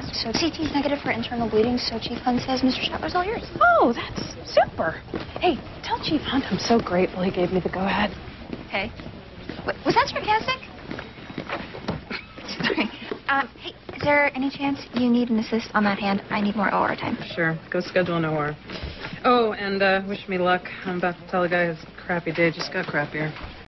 So CT's negative for internal bleeding, so Chief Hunt says Mr. Shetler's all yours. Oh, that's super. Hey, tell Chief Hunt I'm so grateful he gave me the go-ahead. Hey. Was that sarcastic? Sorry. Hey, is there any chance you need an assist on that hand? I need more OR time. Sure. Go schedule an OR. Oh, and wish me luck. I'm about to tell a guy his crappy day just got crappier.